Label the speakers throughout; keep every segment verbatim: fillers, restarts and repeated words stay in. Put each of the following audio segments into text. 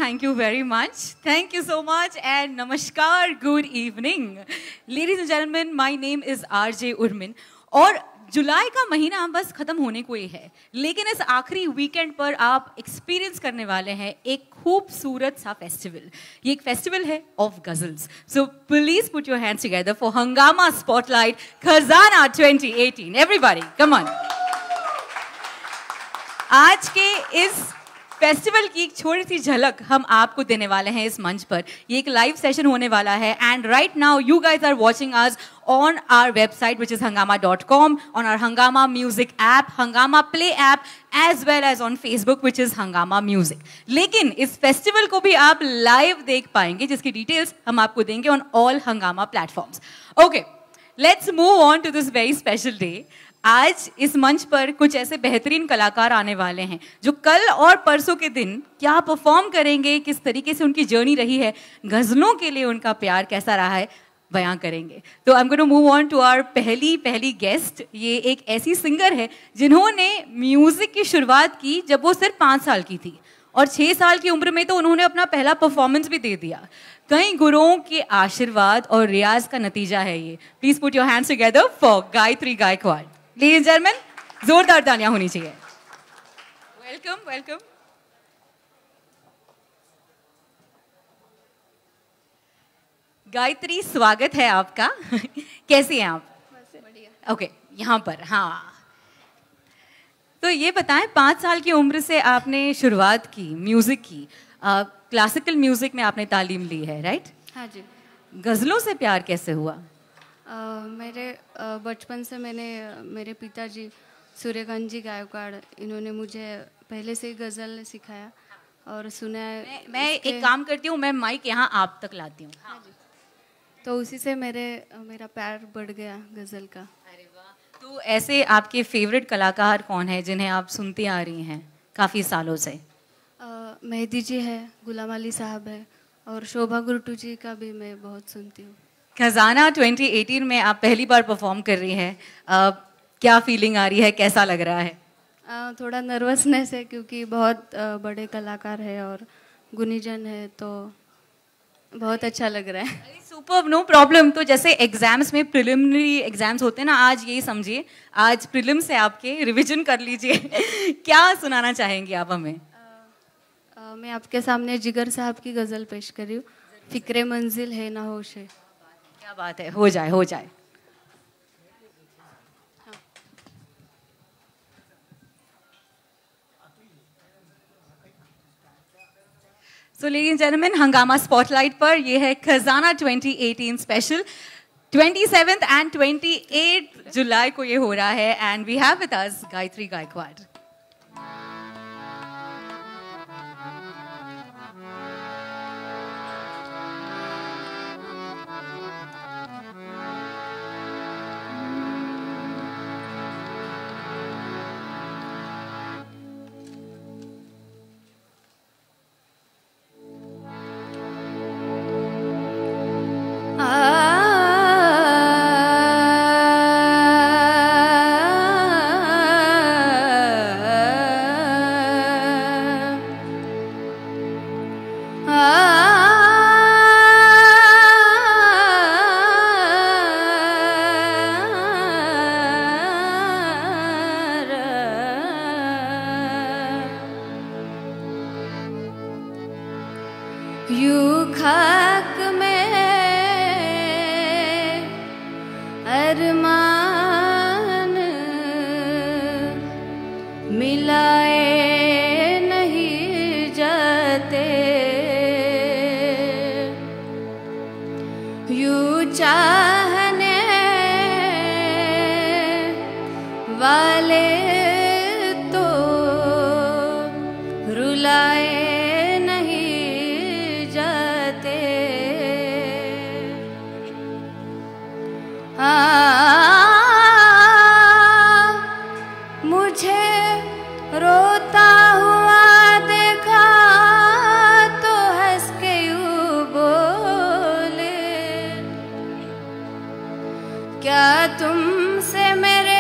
Speaker 1: thank you very much. Thank you so much and namaskar, good evening. Ladies and gentlemen, my name is R J Urmin. और जुलाई का महीना बस खत्म होने को ही है, लेकिन इस आखिरी वीकेंड पर आप एक्सपीरियंस करने वाले हैं एक खूबसूरत सा फेस्टिवल. ये एक फेस्टिवल है of ghazals. So please put your hands together for Hungama spotlight Khazana twenty eighteen. Everybody come on. आज के इस फेस्टिवल की एक छोटी सी झलक हम आपको देने वाले हैं इस मंच पर. ये एक लाइव सेशन होने वाला है and right now you guys are watching us on our website which is hangama dot com, on our Hangama Music app, Hangama Play app, as well as on Facebook which is Hangama Music. लेकिन इस festival को भी आप live देख पाएंगे जिसकी details हम आपको देंगे on all Hangama platforms. Okay, let's move on to this very special day. आज इस मंच पर कुछ ऐसे बेहतरीन कलाकार आने वाले हैं जो कल और परसों के दिन क्या परफॉर्म करेंगे, किस तरीके से उनकी जर्नी रही है, गजलों के लिए उनका प्यार कैसा रहा है, बयां करेंगे. तो I am going to move on to our पहली पहली गेस्ट. ये एक ऐसी सिंगर है जिन्होंने म्यूजिक की शुरुआत की जब वो सिर्फ पाँच साल की थी और छः साल की उम्र में तो उन्होंने अपना पहला परफॉर्मेंस भी दे दिया. कई गुरुओं के आशीर्वाद और रियाज का नतीजा है ये. Please put your hands together for Gayatri Gaikwad. Ladies and gentleman, जोरदार तालियां होनी चाहिए. Welcome welcome. गायत्री, स्वागत है आपका. कैसी हैं आप? बढ़िया. ओके, यहाँ पर. हाँ, तो ये बताएं, पाँच साल की उम्र से आपने शुरुआत की म्यूजिक की. क्लासिकल म्यूजिक में आपने तालीम ली है, राइट?
Speaker 2: हाँ जी.
Speaker 1: गजलों से प्यार कैसे हुआ?
Speaker 2: Uh, मेरे uh, बचपन से मैंने मेरे पिताजी सूर्यकांत जी गायकवाड़, इन्होंने मुझे पहले से ही गज़ल सिखाया और सुनाया.
Speaker 1: मैं, मैं एक काम करती हूँ, मैं माइक यहाँ आप तक लाती हूँ. हाँ जी.
Speaker 2: तो उसी से मेरे मेरा प्यार बढ़ गया गज़ल का.
Speaker 1: अरे वाह. तो ऐसे आपके फेवरेट कलाकार कौन है जिन्हें आप सुनती आ रही हैं काफ़ी सालों से?
Speaker 2: uh, मेहदी जी है, गुलाम अली साहब है और शोभा गुरटू जी का भी मैं बहुत सुनती हूँ.
Speaker 1: खजाना twenty eighteen में आप पहली बार परफॉर्म कर रही हैं. uh, क्या फीलिंग आ रही है, कैसा लग रहा है?
Speaker 2: uh, थोड़ा नर्वसनेस है क्योंकि बहुत uh, बड़े कलाकार है और गुनीजन है, तो बहुत अच्छा लग रहा है.
Speaker 1: Super, no problem. तो जैसे एग्जाम्स में प्रिलिमिनरी एग्जाम्स होते हैं ना, आज यही समझिए, आज प्रिलिम से आपके रिवीजन कर लीजिए. क्या सुनाना चाहेंगी आप हमें?
Speaker 2: uh, uh, मैं आपके सामने जिगर साहब की गज़ल पेश कर रही हूँ. फिक्रे मंजिल है ना होश है.
Speaker 1: क्या बात है, हो जाए हो जाए. So ladies and gentlemen, Hungama spotlight पर ये है Khazana twenty eighteen special. twenty-seventh and twenty-eighth जुलाई को ये हो रहा है and we have with us Gayatri Gaikwad.
Speaker 2: यू खाक में अरमान मिलाए नहीं जाते, यू चाहने वाले तो रुलाए मुझे रोता हुआ देखा तो हंस के यूं बोले, क्या तुमसे मेरे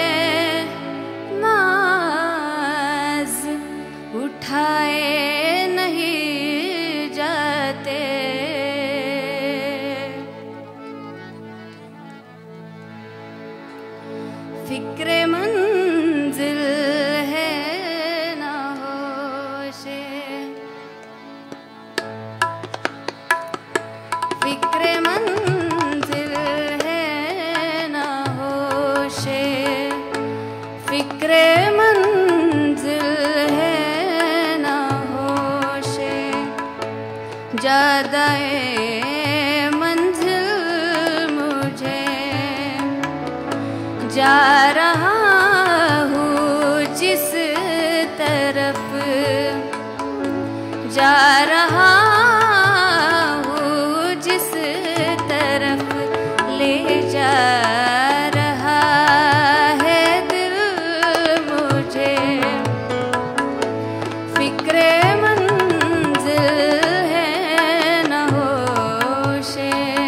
Speaker 2: नाज उठाए जा रहा हूँ जिस तरफ, जा रहा हूँ जिस तरफ ले जा रहा है दिल मुझे, फिक्रे मंजिल है न होशे।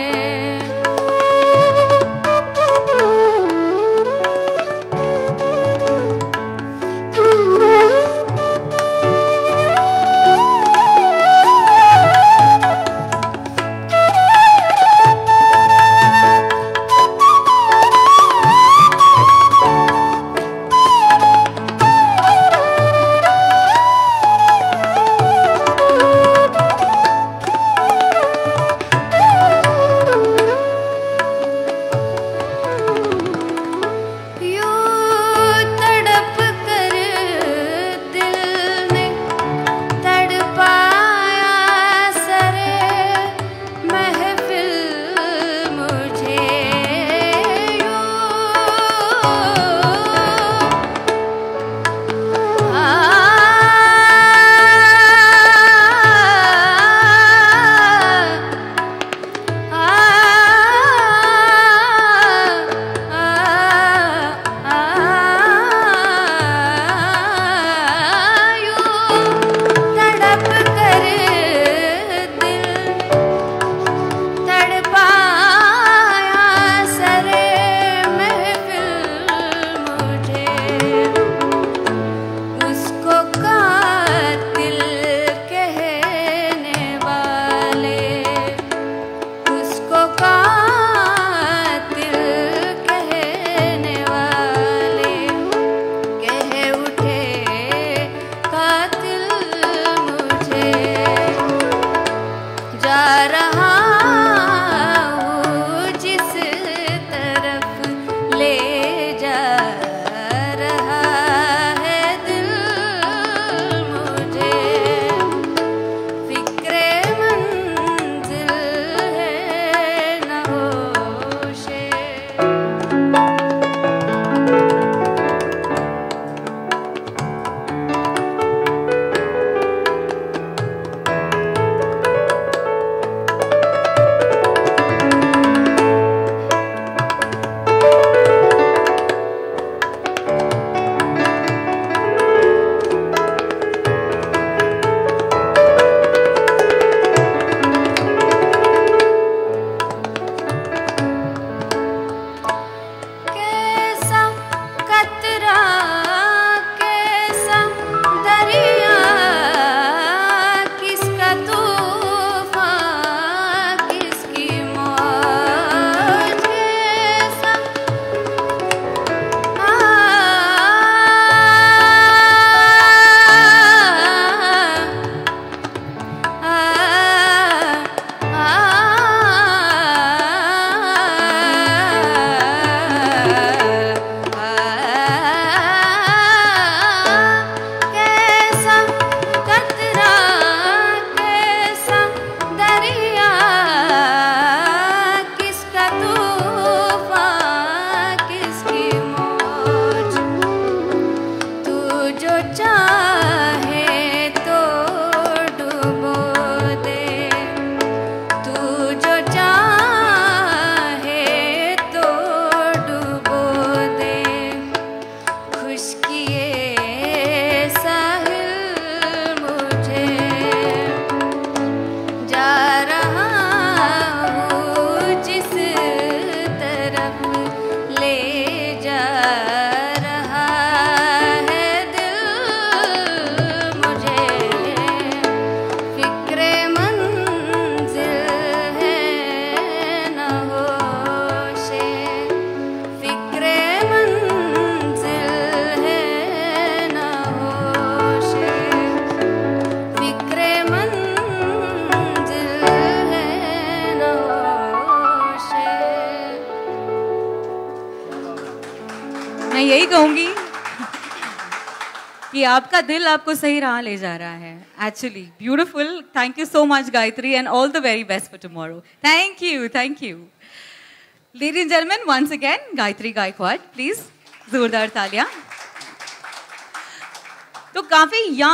Speaker 1: मैं यही कहूंगी कि आपका दिल आपको सही राह ले जा रहा है. Actually beautiful. Thank you so much Gayatri and all the very best for tomorrow. Thank you, thank you. Ladies and gentlemen, once again, Gayatri Gaikwad, please. जोरदार तालियां. तो काफी young